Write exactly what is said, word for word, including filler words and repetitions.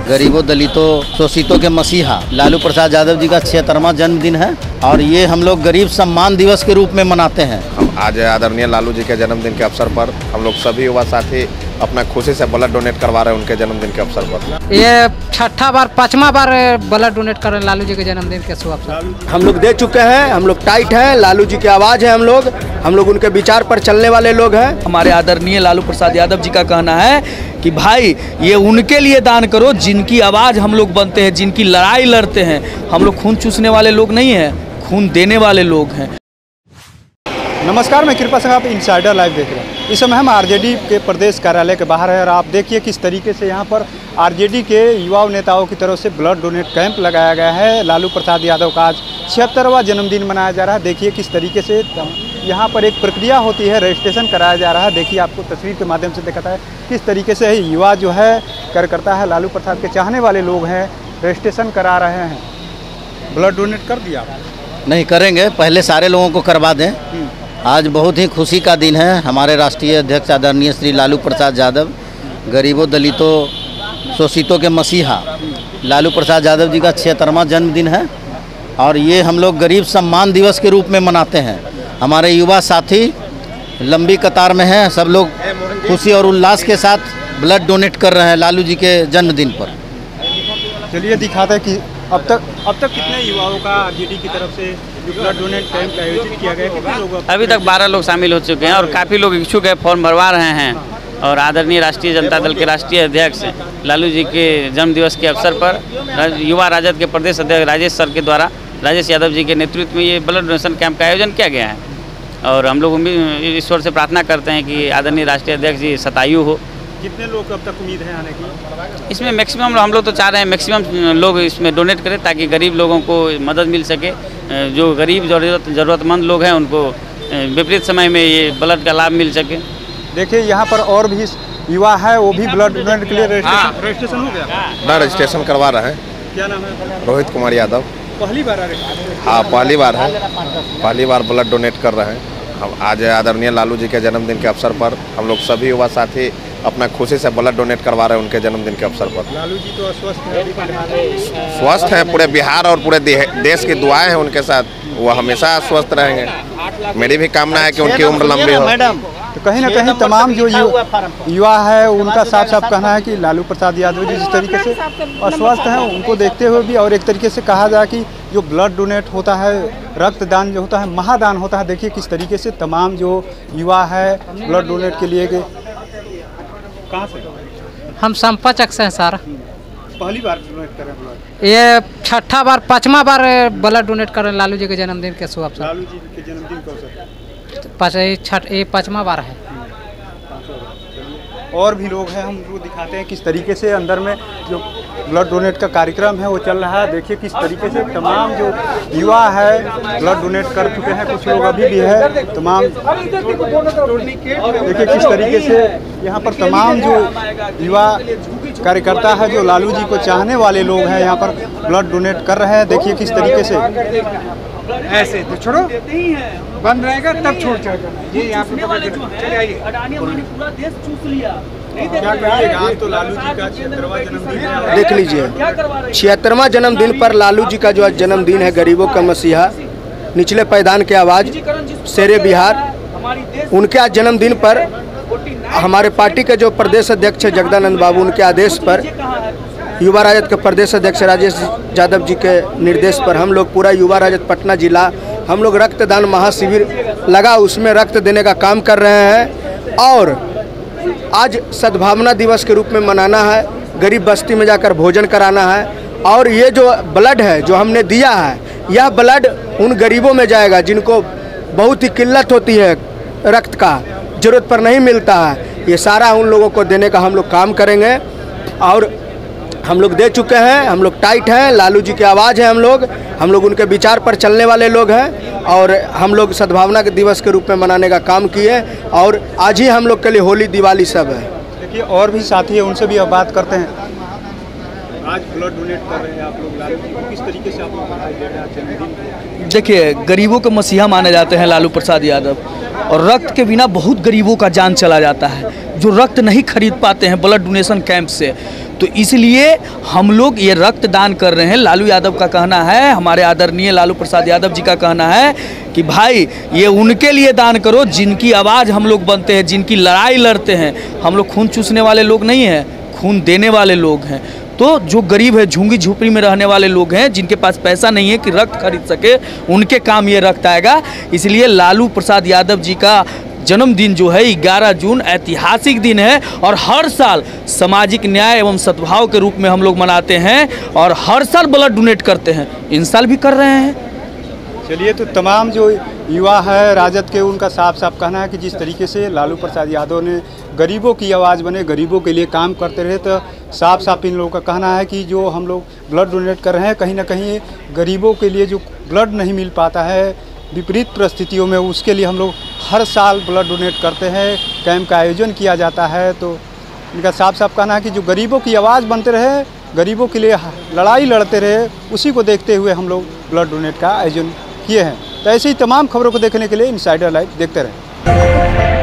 गरीबों, दलितों, शोषितों के मसीहा लालू प्रसाद यादव जी का छिहत्तरवां जन्मदिन है और ये हम लोग गरीब सम्मान दिवस के रूप में मनाते हैं। हम आज आदरणीय लालू जी के जन्मदिन के अवसर पर हम लोग सभी युवा साथी अपना खुशी से ब्लड डोनेट करवा रहे हैं उनके जन्मदिन के अवसर पर। ये छठा बार पांचवा बार ब्लड डोनेट कर रहे हैं लालू जी के जन्मदिन के शुभ अवसर। हम लोग दे चुके हैं, हम लोग टाइट हैं, लालू जी की आवाज़ है, हम लोग हम लोग उनके विचार पर चलने वाले लोग हैं। हमारे आदरणीय लालू प्रसाद यादव जी का कहना है कि भाई ये उनके लिए दान करो जिनकी आवाज़ हम लोग बनते हैं, जिनकी लड़ाई लड़ते हैं। हम लोग खून चूसने वाले लोग नहीं हैं, खून देने वाले लोग हैं। नमस्कार, मैं कृपा सिंह, आप इनसाइडर लाइव देख रहे हैं। इस समय हम आरजेडी के प्रदेश कार्यालय के बाहर है और आप देखिए किस तरीके से यहाँ पर आरजेडी के युवा नेताओं की तरफ से ब्लड डोनेट कैंप लगाया गया है। लालू प्रसाद यादव का आज छिहत्तरवां जन्मदिन मनाया जा रहा है। देखिए किस तरीके से यहाँ पर एक प्रक्रिया होती है, रजिस्ट्रेशन कराया जा रहा है। देखिए आपको तस्वीर के माध्यम से दिखाता है किस तरीके से युवा जो है कार्यकर्ता है, लालू प्रसाद के चाहने वाले लोग हैं, रजिस्ट्रेशन करा रहे हैं। ब्लड डोनेट कर दिया नहीं करेंगे, पहले सारे लोगों को करवा दें। आज बहुत ही खुशी का दिन है। हमारे राष्ट्रीय अध्यक्ष आदरणीय श्री लालू प्रसाद यादव, गरीबों, दलितों, शोषितों के मसीहा लालू प्रसाद यादव जी का छिहत्तरवां जन्मदिन है और ये हम लोग गरीब सम्मान दिवस के रूप में मनाते हैं। हमारे युवा साथी लंबी कतार में हैं, सब लोग खुशी और उल्लास के साथ ब्लड डोनेट कर रहे हैं लालू जी के जन्मदिन पर। चलिए दिखाते हैं कि अब तक अब तक कितने युवाओं का आरजेडी की तरफ से ब्लड डोनेट कैंप आयोजित किया गया, कितने लोग? अभी तक बारह लोग शामिल हो चुके हैं और काफ़ी लोग इच्छुक है, फॉर्म भरवा रहे हैं। और आदरणीय राष्ट्रीय जनता दल के राष्ट्रीय अध्यक्ष लालू जी के जन्म दिवस के अवसर पर युवा राजद के प्रदेश अध्यक्ष राजेश सर के द्वारा, राजेश यादव जी के नेतृत्व में ये ब्लड डोनेशन कैंप का आयोजन किया गया है। और हम लोग उम्मीद ईश्वर से प्रार्थना करते हैं कि आदरणीय राष्ट्रीय अध्यक्ष जी शतायु हो। कितने लोग अब तक उम्मीद है आने की? इसमें मैक्सिमम हम लोग तो चाह रहे हैं मैक्सिमम लोग इसमें डोनेट करें ताकि गरीब लोगों को मदद मिल सके। जो गरीब जरूरत ज़रूरतमंद लोग हैं उनको विपरीत समय में ये ब्लड का लाभ मिल सके। देखिए यहाँ पर और भी युवा है, वो भी ब्लड डोनेट के लिए रजिस्ट्रेशन रजिस्ट्रेशन हो गया ना, रजिस्ट्रेशन करवा रहे हैं। क्या नाम है? रोहित कुमार यादव। पहली बार आ रहे? हाँ, पहली बार है, पहली बार ब्लड डोनेट कर रहे हैं। हम आज आदरणीय लालू जी के जन्मदिन के अवसर पर हम लोग सभी युवा साथी अपना खुशी से ब्लड डोनेट करवा रहे हैं उनके जन्मदिन के अवसर पर। लालू जी तो स्वस्थ हैं, स्वस्थ हैं, पूरे बिहार और पूरे देश की दुआएं हैं उनके साथ, वो हमेशा स्वस्थ रहेंगे। मेरी भी कामना है कि उनकी उम्र लंबी हो। तो कहीं ना कहीं तमाम जो युवा है उनका साफ साफ कहना है कि लालू प्रसाद यादव जी जिस तरीके से अस्वस्थ हैं उनको देखते हुए भी, और एक तरीके से कहा जाए कि जो ब्लड डोनेट होता है, रक्तदान जो होता है, महादान होता है। देखिए किस तरीके से तमाम जो युवा है ब्लड डोनेट के लिए। कहाँ से? हम संपाचक से हैं सर। पहली बार डोनेट कर रहे हैं ब्लड? ये छठा बार पांचवा बार ब्लड डोनेट कर रहे हैं लालू जी के जन्मदिन के शुभ अवसर। लालू जी के जन्मदिन के अवसर पाँच छठ ये पाँचवा बार है। और भी लोग हैं, हम उनको दिखाते हैं किस तरीके से अंदर में जो ब्लड डोनेट का कार्यक्रम है वो चल रहा है। देखिए किस तरीके से तमाम जो युवा है ब्लड डोनेट कर चुके हैं, कुछ लोग अभी भी है तमाम। देखिए किस तरीके से यहाँ पर तमाम जो युवा कार्यकर्ता है, जो लालू जी को चाहने वाले लोग हैं, यहाँ पर ब्लड डोनेट कर रहे हैं। देखिए किस तरीके से ऐसे तो छोड़ो, बंद रहेगा तब छोड़ जाएगा। ये यहाँ पे चले आइए। क्या कहिएगा, आज तो लालू जी का छिहत्तरवां जन्मदिन है। देख लीजिए छिहत्तरवां जन्मदिन पर लालू जी का जो आज जन्मदिन है, गरीबों का मसीहा, निचले पैदान के आवाज़, शेरे बिहार, उनके आज जन्मदिन पर हमारे पार्टी के जो प्रदेश अध्यक्ष जगदानंद बाबू, उनके आदेश पर, युवा राजद के प्रदेश अध्यक्ष राजेश यादव जी के निर्देश पर हम लोग पूरा युवा राजद पटना जिला हम लोग रक्तदान महाशिविर लगा, उसमें रक्त देने का काम कर रहे हैं। और आज सद्भावना दिवस के रूप में मनाना है, गरीब बस्ती में जाकर भोजन कराना है। और ये जो ब्लड है जो हमने दिया है, यह ब्लड उन गरीबों में जाएगा जिनको बहुत ही किल्लत होती है, रक्त का ज़रूरत पर नहीं मिलता है। ये सारा उन लोगों को देने का हम लोग काम करेंगे और हम लोग दे चुके हैं। हम लोग टाइट हैं, लालू जी की आवाज़ है, हम लोग हम लोग उनके विचार पर चलने वाले लोग हैं। और हम लोग सद्भावना के दिवस के रूप में मनाने का काम किए और आज ही हम लोग के लिए होली दिवाली सब है। देखिए और भी साथी है, उनसे भी अब बात करते हैं। आज ब्लड डोनेट कर रहे हैं आप लोग लालू जी को, किस तरीके से आप लोग बधाई दे रहे हैं जन्मदिन? देखिए, गरीबों के मसीहा माने जाते हैं लालू प्रसाद यादव, और रक्त के बिना बहुत गरीबों का जान चला जाता है जो रक्त नहीं खरीद पाते हैं ब्लड डोनेशन कैंप से। तो इसलिए हम लोग ये रक्तदान कर रहे हैं। लालू यादव का कहना है, हमारे आदरणीय लालू प्रसाद यादव जी का कहना है कि भाई ये उनके लिए दान करो जिनकी आवाज़ हम लोग बनते हैं, जिनकी लड़ाई लड़ते हैं। हम लोग खून चूसने वाले लोग नहीं हैं, खून देने वाले लोग हैं। तो जो गरीब है, झुंगी झुपड़ी में रहने वाले लोग हैं, जिनके पास पैसा नहीं है कि रक्त खरीद सके, उनके काम ये रक्त आएगा। इसलिए लालू प्रसाद यादव जी का जन्मदिन जो है ग्यारह जून ऐतिहासिक दिन है और हर साल सामाजिक न्याय एवं सद्भाव के रूप में हम लोग मनाते हैं और हर साल ब्लड डोनेट करते हैं। इन साल भी कर रहे हैं। चलिए, तो तमाम जो युवा है राजद के, उनका साफ साफ कहना है कि जिस तरीके से लालू प्रसाद यादव ने गरीबों की आवाज़ बने, गरीबों के लिए काम करते रहे, तो साफ साफ इन लोगों का कहना है कि जो हम लोग ब्लड डोनेट कर रहे हैं, कहीं ना कहीं गरीबों के लिए जो ब्लड नहीं मिल पाता है विपरीत परिस्थितियों में, उसके लिए हम लोग हर साल ब्लड डोनेट करते हैं, कैंप का आयोजन किया जाता है। तो इनका साफ साफ कहना है कि जो गरीबों की आवाज़ बनते रहे, गरीबों के लिए लड़ाई लड़ते रहे, उसी को देखते हुए हम लोग ब्लड डोनेट का आयोजन किए हैं। तो ऐसे ही तमाम खबरों को देखने के लिए इनसाइडर लाइव देखते रहें।